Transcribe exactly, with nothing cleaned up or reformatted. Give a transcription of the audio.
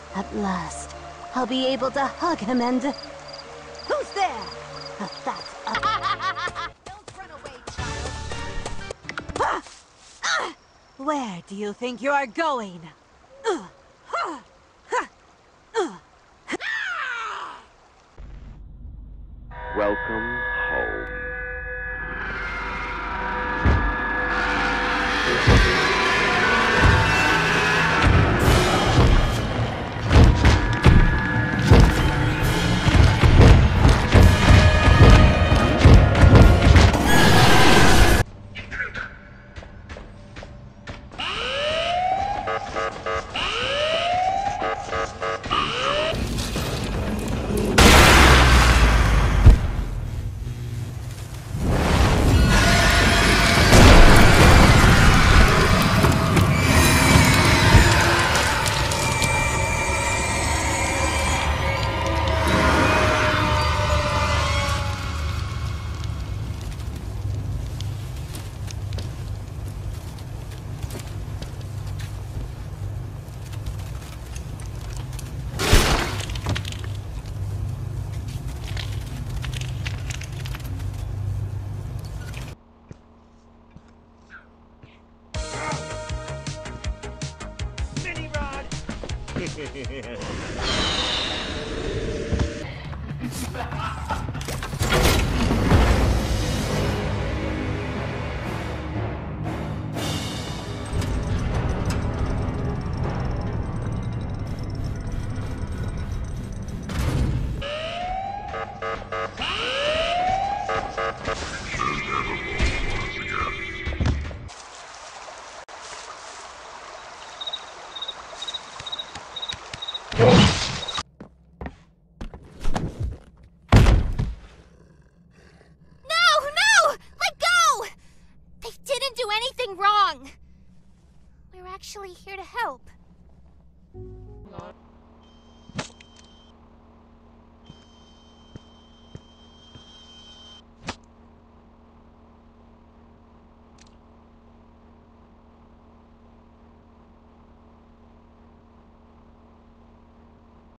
At last, I'll be able to hug him and... Who's there? That's a... Don't run away, child. Where do you think you are going? Welcome home. Anything wrong. We're actually here to help.